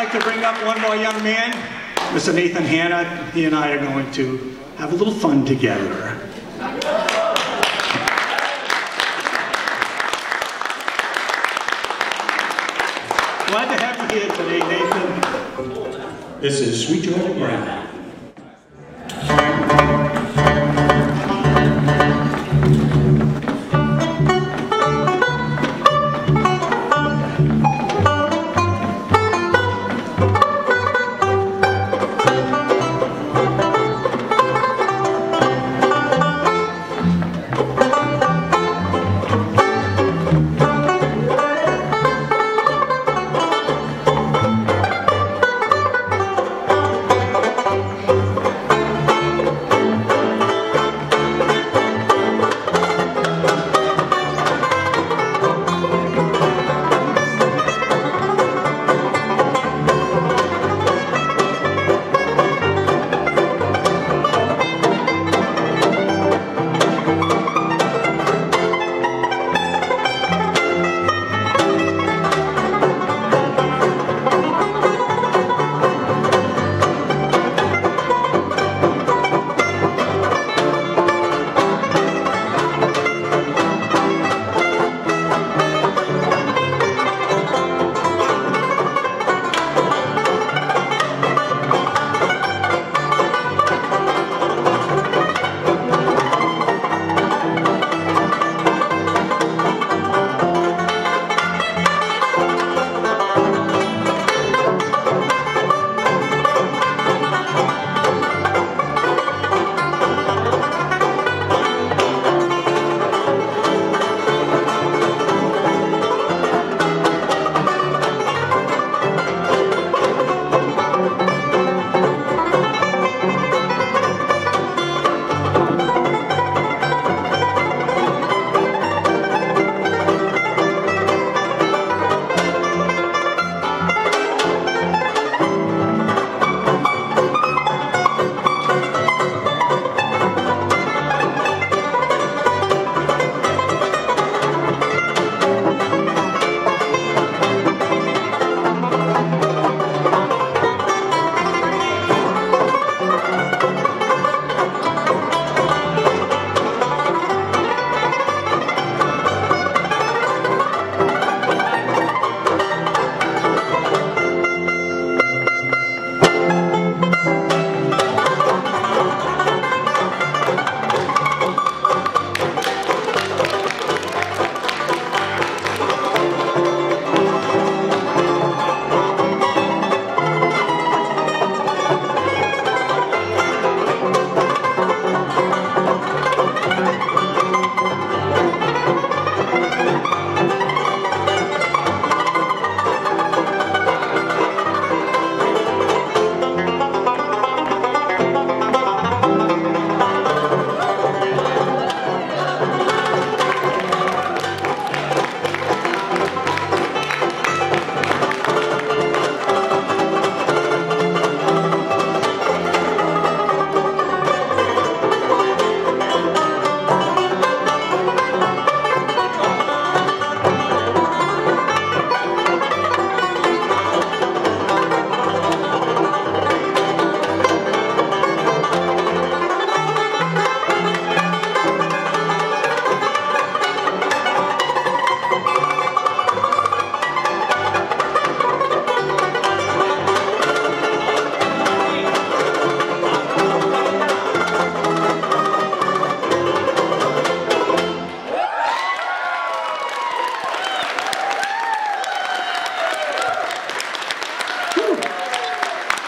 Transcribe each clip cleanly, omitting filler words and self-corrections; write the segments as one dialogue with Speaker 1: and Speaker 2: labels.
Speaker 1: like to bring up one more young man, Mr. Nathan Hanna. He and I are going to have a little fun together. Glad to have you here today, Nathan. This is Sweet Georgia Brown.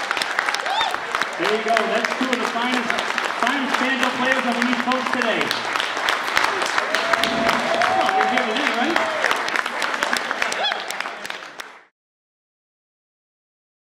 Speaker 2: There you go. That's two of the finest banjo players on the East Coast today.